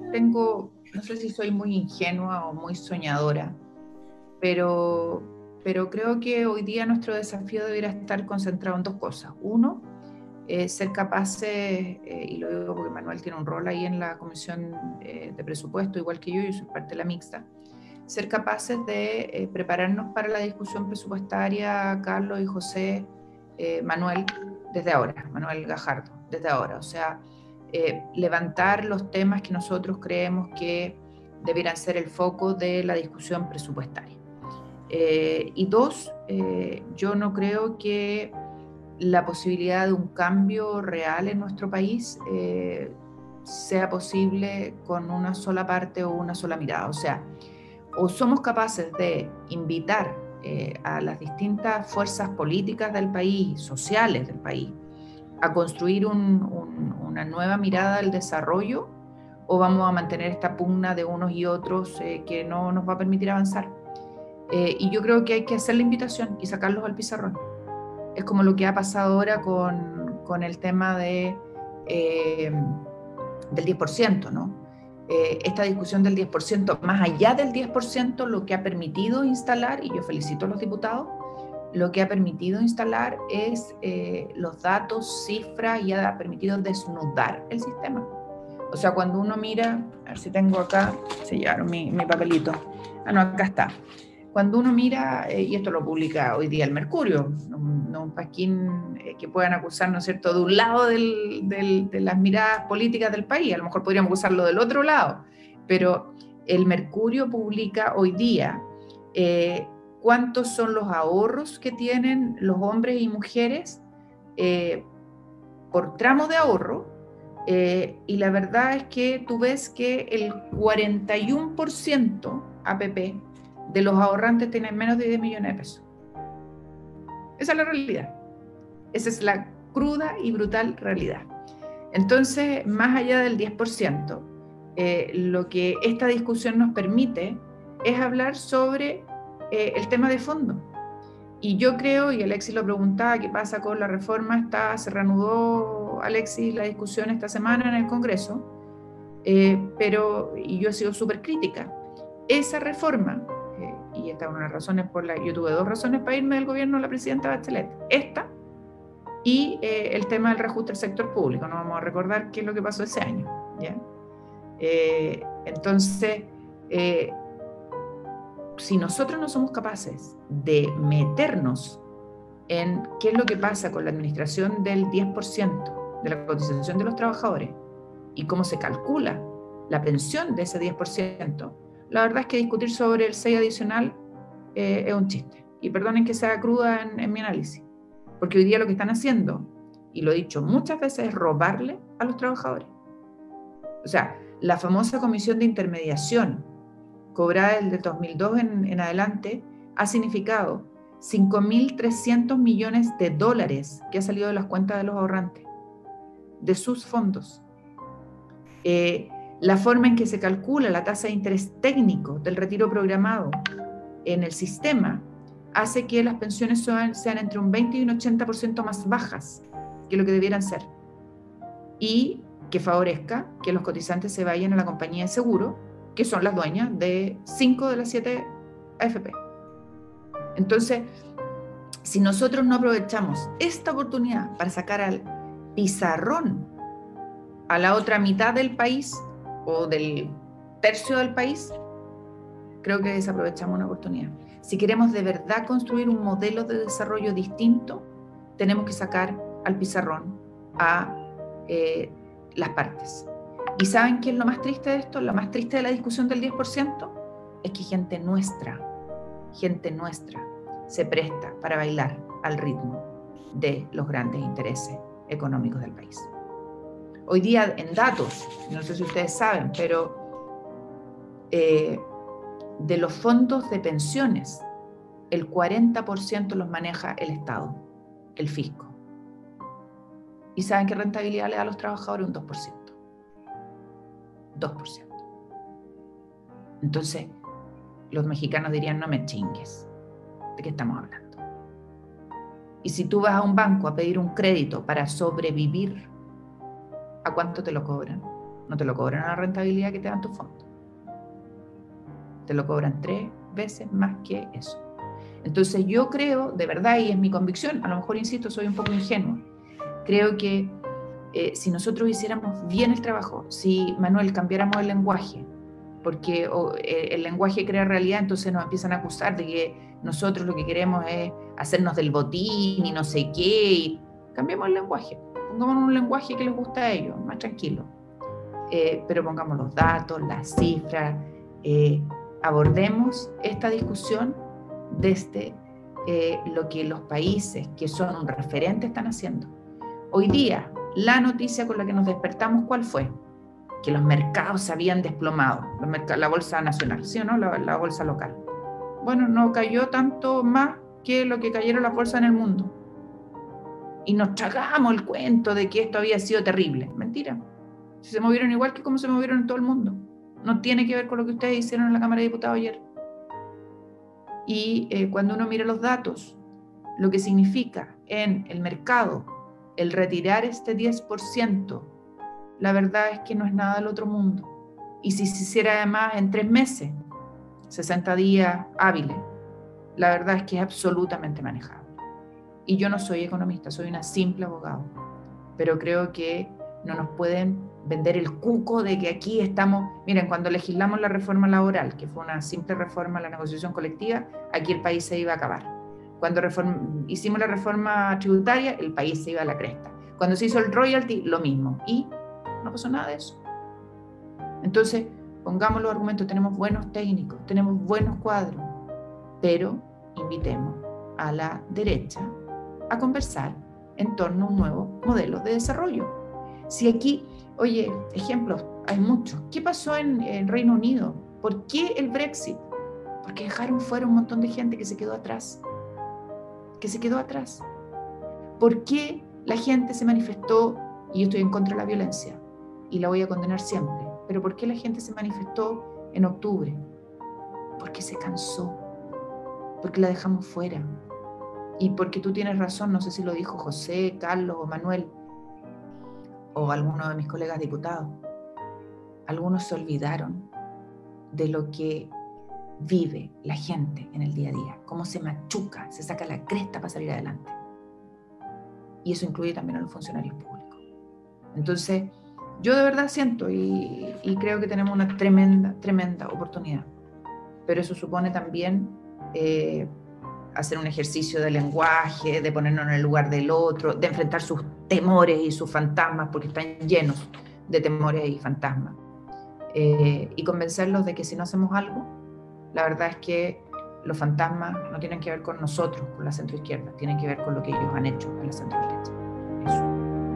no sé si soy muy ingenua o muy soñadora, pero creo que hoy día nuestro desafío debería estar concentrado en dos cosas. Uno, ser capaces, y lo digo porque Manuel tiene un rol ahí en la comisión de presupuesto, igual que yo soy parte de la mixta, ser capaces de prepararnos para la discusión presupuestaria, Carlos y José, Manuel, desde ahora, Manuel Gajardo, desde ahora. O sea, levantar los temas que nosotros creemos que debieran ser el foco de la discusión presupuestaria. Y dos, yo no creo que la posibilidad de un cambio real en nuestro país sea posible con una sola parte o una sola mirada. O sea, o somos capaces de invitar a las distintas fuerzas políticas del país, sociales del país, a construir una nueva mirada del desarrollo, o vamos a mantener esta pugna de unos y otros que no nos va a permitir avanzar. Y yo creo que hay que hacer la invitación y sacarlos al pizarrón. Es como lo que ha pasado ahora con el tema del 10%, ¿no? Esta discusión del 10%, más allá del 10%, lo que ha permitido instalar, y yo felicito a los diputados, lo que ha permitido instalar es los datos, cifras, y ha permitido desnudar el sistema. O sea, cuando uno mira, a ver si tengo acá, se llevaron mi papelito. Ah, no, acá está. Cuando uno mira, y esto lo publica hoy día el Mercurio, no un pasquín que puedan acusar, ¿no es cierto?, de un lado de las miradas políticas del país, a lo mejor podríamos acusarlo del otro lado, pero el Mercurio publica hoy día cuántos son los ahorros que tienen los hombres y mujeres por tramo de ahorro, y la verdad es que tú ves que el 41% APP de los ahorrantes tienen menos de 10 millones de pesos. Esa es la realidad. Esa es la cruda y brutal realidad. Entonces, más allá del 10%, lo que esta discusión nos permite es hablar sobre el tema de fondo. Y yo creo, y Alexis lo preguntaba, ¿qué pasa con la reforma? Se reanudó, Alexis, la discusión esta semana en el Congreso, y yo he sido súper crítica. Esa reforma, y esta es una de las razones yo tuve dos razones para irme del gobierno de la presidenta Bachelet, esta y el tema del reajuste del sector público. No vamos a recordar qué es lo que pasó ese año, ¿ya? Entonces, si nosotros no somos capaces de meternos en qué es lo que pasa con la administración del 10% de la cotización de los trabajadores y cómo se calcula la pensión de ese 10%, la verdad es que discutir sobre el 6 adicional es un chiste. Y perdonen que sea cruda en mi análisis, porque hoy día lo que están haciendo, y lo he dicho muchas veces, es robarle a los trabajadores. O sea, la famosa comisión de intermediación cobrada desde 2002 en adelante ha significado 5.300 millones de dólares que ha salido de las cuentas de los ahorrantes, de sus fondos. La forma en que se calcula la tasa de interés técnico del retiro programado en el sistema hace que las pensiones sean entre un 20 y un 80% más bajas que lo que debieran ser, y que favorezca que los cotizantes se vayan a la compañía de seguro, que son las dueñas de 5 de las 7 AFP. Entonces, si nosotros no aprovechamos esta oportunidad para sacar al pizarrón a la otra mitad del país o del tercio del país, creo que desaprovechamos una oportunidad. Si queremos de verdad construir un modelo de desarrollo distinto, tenemos que sacar al pizarrón a las partes. ¿Y saben qué es lo más triste de esto? Lo más triste de la discusión del 10% es que gente nuestra, se presta para bailar al ritmo de los grandes intereses económicos del país. Hoy día, en datos, no sé si ustedes saben, pero de los fondos de pensiones, el 40% los maneja el Estado, el fisco. ¿Y saben qué rentabilidad le da a los trabajadores? Un 2%. 2%. Entonces, los mexicanos dirían, no me chingues, ¿de qué estamos hablando? Y si tú vas a un banco a pedir un crédito para sobrevivir, ¿a cuánto te lo cobran? no te lo cobran a la rentabilidad que te dan tus fondos. Te lo cobran 3 veces más que eso. Entonces yo creo, de verdad, y es mi convicción, a lo mejor, insisto, soy un poco ingenua, creo que si nosotros hiciéramos bien el trabajo, si, Manuel, cambiáramos el lenguaje, porque el lenguaje crea realidad, entonces nos empiezan a acusar de que nosotros lo que queremos es hacernos del botín y no sé qué, y cambiemos el lenguaje, pongamos un lenguaje que les gusta a ellos, más tranquilo, pero pongamos los datos, las cifras, abordemos esta discusión desde lo que los países que son un referente están haciendo. Hoy día, la noticia con la que nos despertamos, ¿cuál fue? Que los mercados se habían desplomado, la bolsa nacional, ¿sí o no? La bolsa local. Bueno, no cayó tanto más que lo que cayeron las bolsas en el mundo. Y nos tragamos el cuento de que esto había sido terrible. Mentira. Si se movieron igual que como se movieron en todo el mundo. No tiene que ver con lo que ustedes hicieron en la Cámara de Diputados ayer. Y cuando uno mira los datos, lo que significa en el mercado el retirar este 10%, la verdad es que no es nada del otro mundo. Y si se hiciera además en 3 meses, 60 días hábiles, la verdad es que es absolutamente manejable. Y yo no soy economista, soy una simple abogado, pero creo que no nos pueden vender el cuco de que aquí estamos. Miren, cuando legislamos la reforma laboral, que fue una simple reforma a la negociación colectiva, aquí el país se iba a acabar. Cuando hicimos la reforma tributaria, el país se iba a la cresta. Cuando se hizo el royalty, lo mismo. Y no pasó nada de eso. Entonces, pongamos los argumentos, tenemos buenos técnicos, tenemos buenos cuadros, pero invitemos a la derecha a conversar en torno a un nuevo modelo de desarrollo. Si aquí, oye, ejemplos, hay muchos. ¿Qué pasó en Reino Unido? ¿Por qué el Brexit? Porque dejaron fuera un montón de gente que se quedó atrás. ¿Por qué la gente se manifestó? Y yo estoy en contra de la violencia y la voy a condenar siempre. Pero ¿por qué la gente se manifestó en octubre? Porque se cansó, porque la dejamos fuera. Y porque tú tienes razón, no sé si lo dijo José, Carlos o Manuel, o alguno de mis colegas diputados. Algunos se olvidaron de lo que vive la gente en el día a día, cómo se machuca, se saca la cresta para salir adelante. Y eso incluye también a los funcionarios públicos. Entonces, yo de verdad siento y creo que tenemos una tremenda oportunidad. Pero eso supone también hacer un ejercicio de lenguaje, de ponernos en el lugar del otro, de enfrentar sus temores y sus fantasmas, porque están llenos de temores y fantasmas. Y convencerlos de que si no hacemos algo, la verdad es que los fantasmas no tienen que ver con nosotros, con la centroizquierda, tienen que ver con lo que ellos han hecho en la centroderecha. Eso.